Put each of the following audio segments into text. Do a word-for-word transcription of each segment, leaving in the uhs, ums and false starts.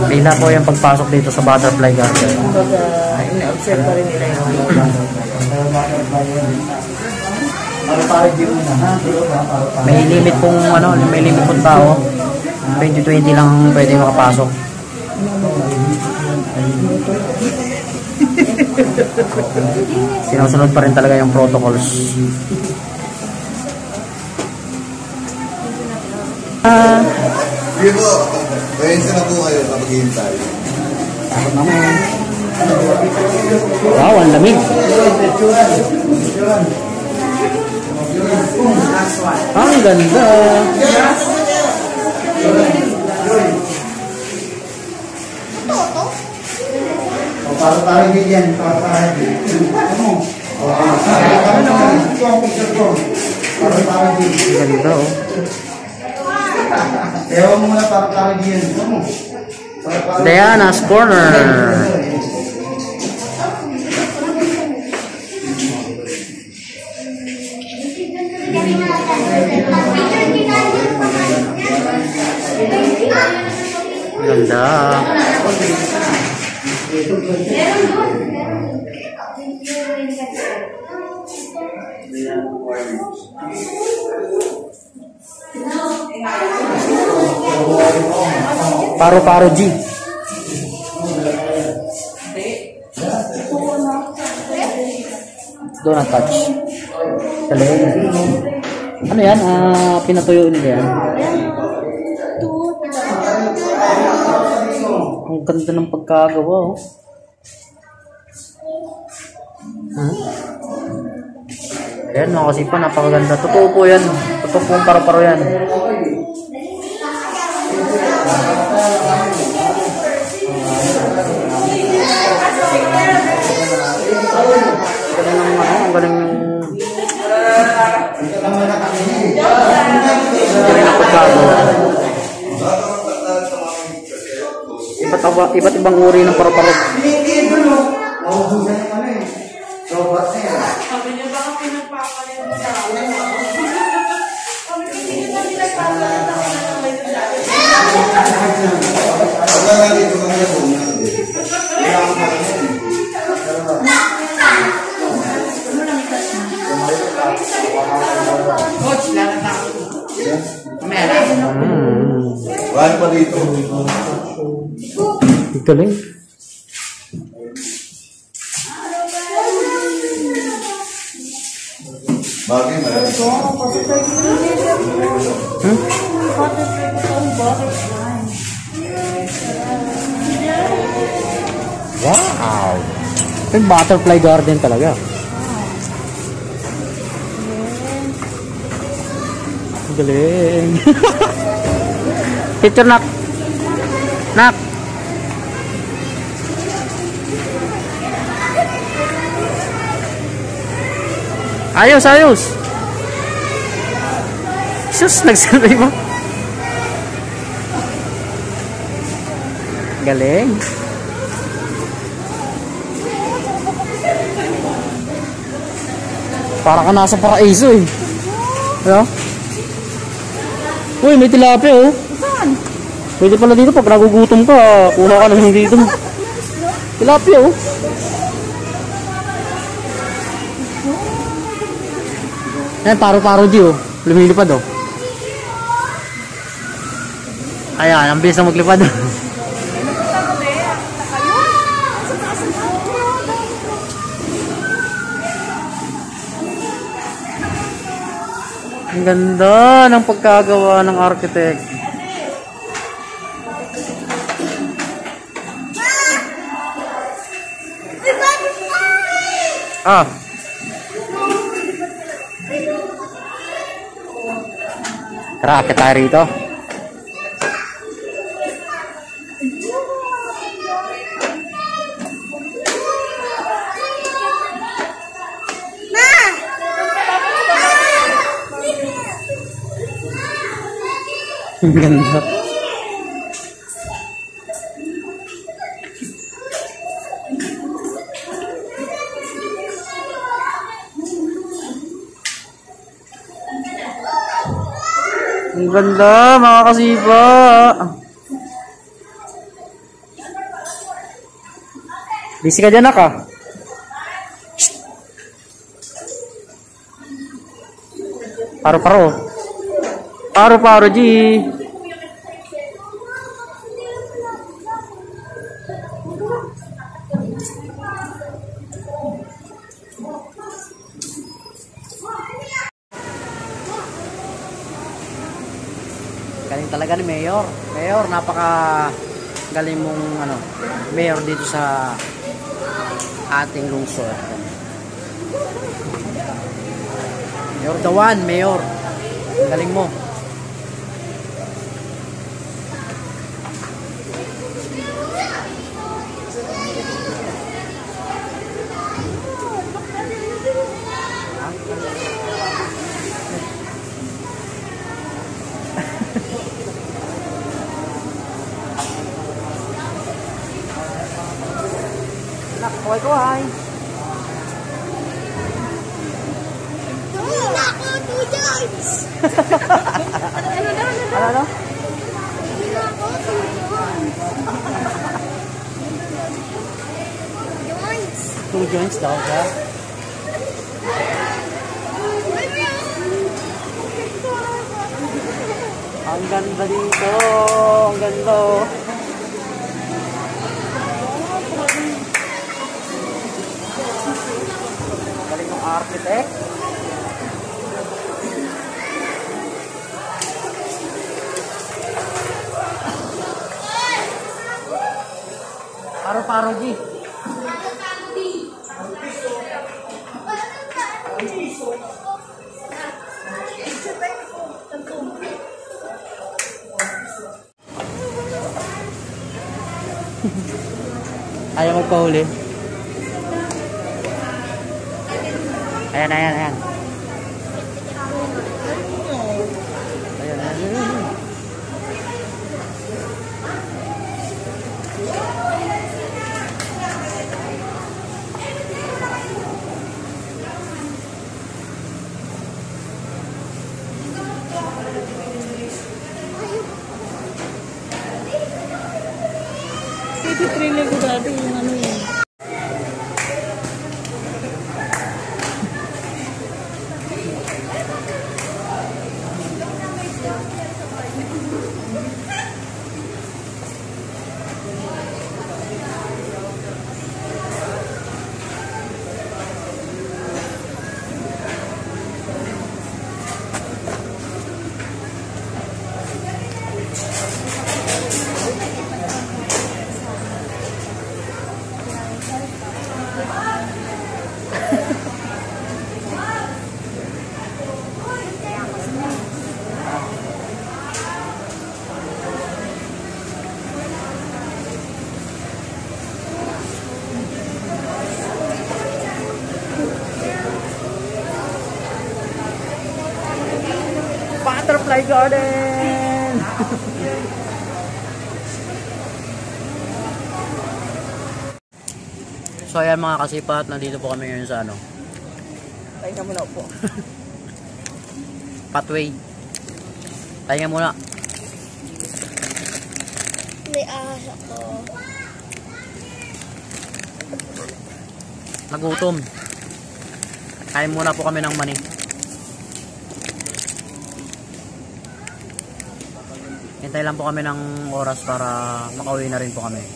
Pila po yung pagpasok dito sa Butterfly Garden. Kumbaga, ina-observe pa rin nila yung may limit pong ano, may limit pong tao. twenty twenty lang pwede makapasok. Sinusunod pa rin talaga yung protocols. Ah, Hindi po. Pahinsa na po kayo kapag hintay. takot naman. Wow, ang lamig. Ang ganda. Para tayo din yan, para tayo din. Ano? Para tayo din. Ganda oh. Ewan mo muna para tayo din. Ano? Diana's Corner. Ganda. Paro-paro G. Donut touch. Galing. Ano yan? Ah, pinatuyo nila yan. Ang ganda ng pagkagawa oh. Hmm? Ayan mga kasipa, napakaganda. Totoo po yan. Totoo po yung paro-paro yan. Galing ng ano, ang galing ng galing ng pagkagawa. Iba't, iba, iba't ibang uri ng paro-paro. Sabi niya, baka pinagpapalit mo sa akin. Sabi niya, hindi na pinagpapalit ako na naman yung dati. Wala nga dito kami na po. Coach, lahat na ako. Kumera. Wala pa dito. Galing. Bagay na. Hmm? Wow! Yung butterfly garden talaga. Galing. Picture nak. Nak. Ayos, ayos. Sus, nagsalbay mo. Galing. Para ka nasa paraiso eh. Ano? Uy, may tilapia oh. Saan? Pwede pala dito pag nagugutom ka, kuna ka lang dito. Tilapia oh. Ayan, paro-paro di oh. Lumilipad oh. Ayan, ang bilis na maglipad oh. Ang ganda ng pagkagawa ng architect. Ah. Tara, akit tayo rito. Ang ganda. Ang ganda mga kasipa. Busy ka dyan, naka. Paro-paro. Paro-paro, G. Galing talaga ni Mayor. Mayor, napaka galing mong ano, Mayor dito sa ating lungsod. Mayor Dawan, Mayor. Ang galing mo. Kaway kaway. Wala ako, two yards! Ano ano? Wala ako, two yards! Yards! Two joints daw siya. Ang ganda dito. Ang ganda. Galing ng architect. Paro-paro, G. Ayaw magpahuli. Ayan, ayan, ayan. Ayan, ayan, ayan. Ito trailer ko dati yung ano yun. Butterfly Garden! So ayan mga kasipat, nandito po kami ngayon sa ano? Pahinga muna po. Pathway. Pahinga muna. May ahas ako. Nagutom. Kain muna po kami ng mani. Hintay lang po kami ng oras para makauwi na rin po kami.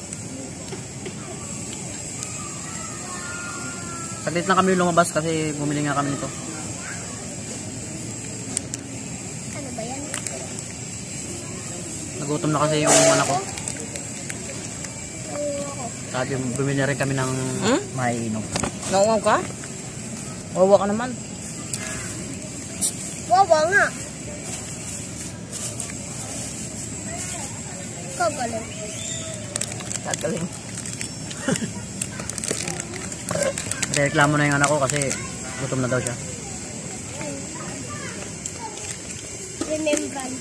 Saglit na kami lumabas kasi bumili nga kami nito. Ano ba yan? Nagutom na kasi yung anak ko. Sabi bumili rin kami ng Hmm? maiinom. Nauwaw ka? Wawa ka naman. Wawa nga. Kagaling. Kagaling. Reklamo na yung anak ko kasi gutom na daw siya. Remembrance.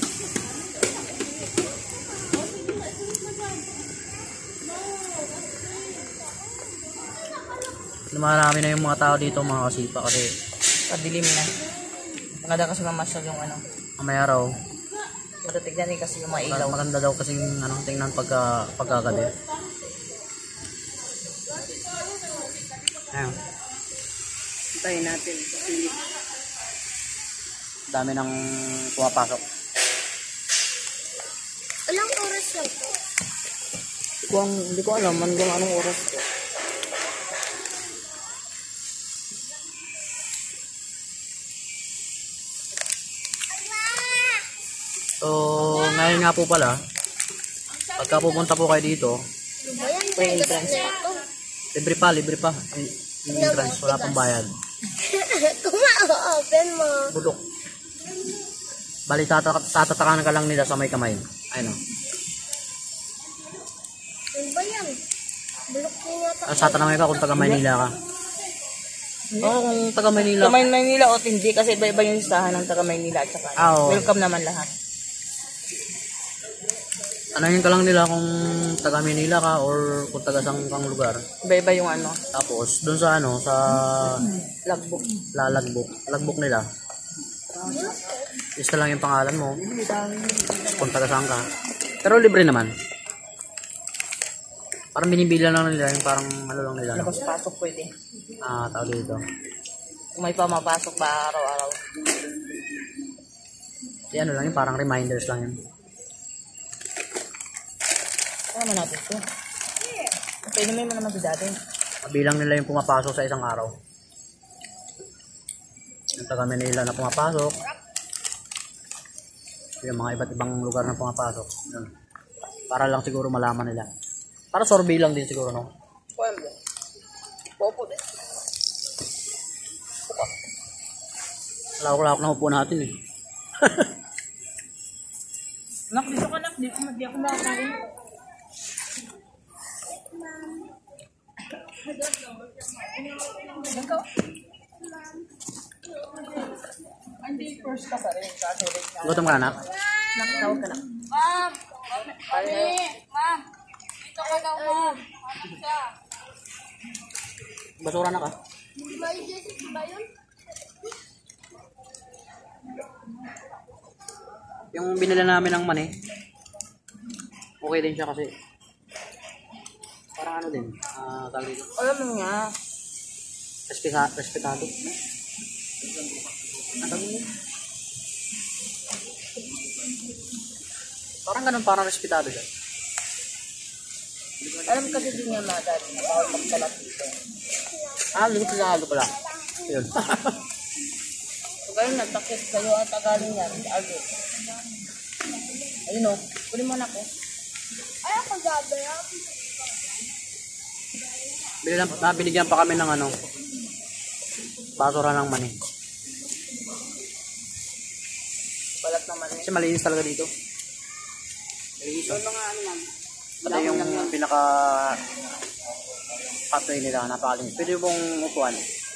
Lumarami na yung mga tao dito, mga kasipa, kasi Padilim na. Maganda kasi mamasyal yung ano. mamaya raw. Matatignan eh kasi yung mga ilaw. Maganda daw kasing ano, tingnan pagka, pagkagabi. Ayun. Hintayin natin. Pilit. Dami ng pumapasok. Ilang oras lang to? Hindi ko, ang- hindi ko alam hanggang anong oras to. So, ngayon nga po pala, pagka pupunta po kayo dito, Ano ba yan? Free entrance. libre pa, libre pa. Yung entrance, wala pang bayad. Kung ma-open mo. Budok. Bali, tata- tatatakanan ka lang nila sa may kamay. Ayun o. Ano ba yan? Bulok ko yata. Tapos tatanamay ka kung taga Maynila ka. Oo, kung taga Maynila. Sa May- Maynila o hindi kasi iba-iba yung listahan ng taga Maynila at saka. Ah, oo. Welcome naman lahat. Anahin ka lang nila kung taga Maynila ka or kung taga sang kang lugar. Iba-iba yung ano, Tapos, doon sa ano, sa logbook. lalagbok, lagbok nila. Isa lang yung pangalan mo. Kung taga saan ka. Pero libre naman. Parang binibilan lang nila yung parang ano lang nila. No? Labas-pasok pwede. Ah, tao dito. Kung may pamapasok ba araw-araw. Di ano lang yun, parang reminders lang yun. Ano naman natin ito? Pwede mo naman ito dati. Bilang nila yung pumapasok sa isang araw. Yung taga Manila na pumapasok. Yung mga iba't ibang lugar na pumapasok. Yun. Para lang siguro malaman nila. Para survey lang din siguro, no? Pwede. Popo din. Lawak-lawak na upo natin eh. Nak, dito ka nak. Di, di ako makakain. Ikaw? Hindi, first ka pa rin. Kasi rin ka. Gutom ka na, anak? Nak, tawag ka na. Ma'am! Mami! Ma'am! Dito ka daw, ma'am. Basura na ka? May Jessica ba yun? Yung binila namin ng mani, okay din siya kasi parang ano din, ah, tawag dito, Alam mo nga. respeta, respetado. Ano tawag dito? Parang ganun, parang respetado siya. Alam kasi din nga mga dati na bawal magkalat dito. Ah, hindi ko pinakalo pala. Yun. So kayo nagtakit kayo at agaling yan. Agad. Ayun o. Kunin mo na ko. Ay, ako gabaya. Binigyan, ah, binigyan pa kami ng ano, basura ng mani. Balat naman eh. Kasi malinis talaga dito. Malinis. Yung mga ano man. Pati yung pinaka pathway nila, napakalinis. Pwede pong upuan.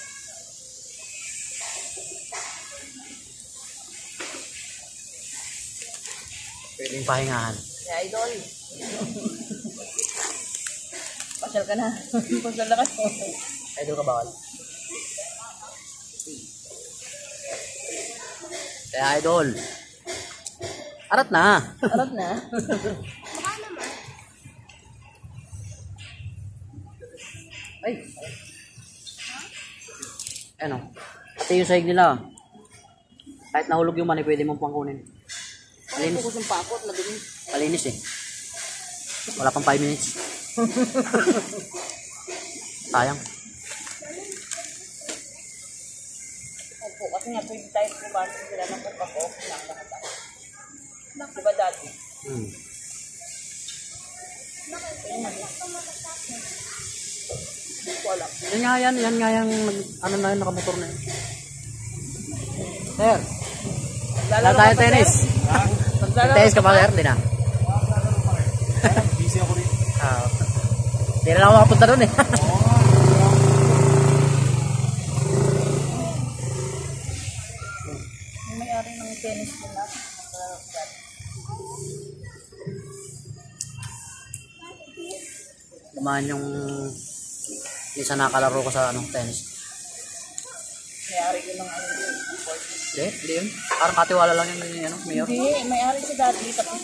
Pwedeng pahingahan. Ya, idol. Pasyal ka na. Pasyal na ka. Idol ka bawal. Kaya idol. Arat na. Arap na. Baka naman. Ay. Ano? Pati yung sahig nila. Kahit nahulog yung mani, pwede mong pangkunin. Ano Malinis. ko yung pakot na din. Malinis eh. Wala pang five minutes. Sayang. Opo, kasi nga pwede tayo pumasok sila ng pagpapok ng lahat. Diba dati? Hmm. Hindi ko alam. Yan nga yan, yan nga yung nag- ano na yun, nakamotor na yun. Sir, wala tayo tennis. Maglalaro Tennis ka pa sir? Hindi na. Busy ako rin. Ah, hindi na lang ako makapunta doon eh. Yung may-ari ng tennis ko na. Kumahan yung isa nakalaro ko sa anong tennis. May-ari ko ng ano yun. Hindi, hindi yun. Parang katiwala lang yun yung ano, mayor. Hindi, may-ari siya dati. Tapos,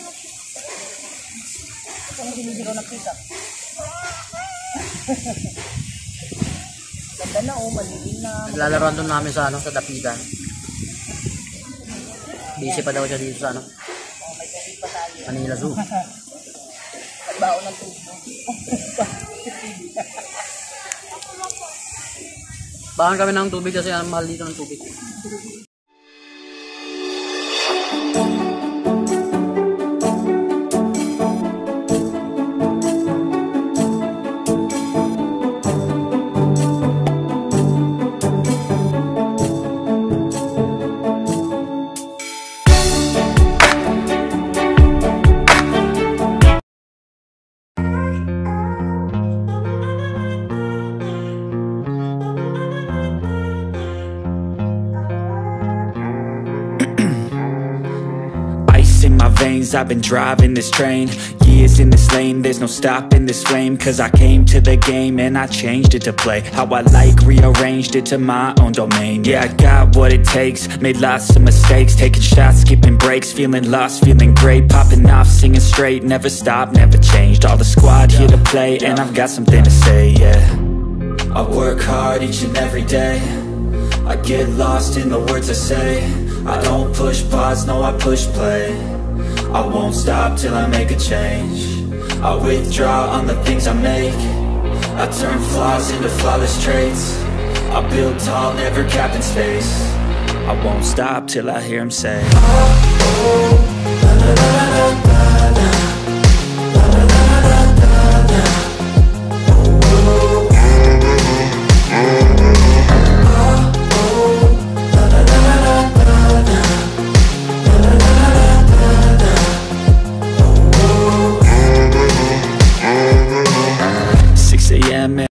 kung sinisigaw na pisa. Ganda na, oh, malilim na. Naglalaroan doon namin sa ano, sa Dapitan. Busy pa daw siya dito sa ano, Oh, may tubig pa tayo. Manila Zoo. Baon ng tubig. Bahan kami ng tubig kasi ang mahal dito ng tubig. In my veins, I've been driving this train. Years in this lane, there's no stopping this flame. Cause I came to the game and I changed it to play how I like, rearranged it to my own domain. Yeah, I got what it takes, made lots of mistakes, taking shots, skipping breaks, feeling lost, feeling great, popping off, singing straight, never stopped, never changed. All the squad here to play and I've got something to say, yeah. I work hard each and every day, I get lost in the words I say. I don't push pause, no I push play. I won't stop till I make a change. I withdraw on the things I make. I turn flaws into flawless traits. I build tall, never capped in space. I won't stop till I hear him say, oh, oh, la, la, la, la, la.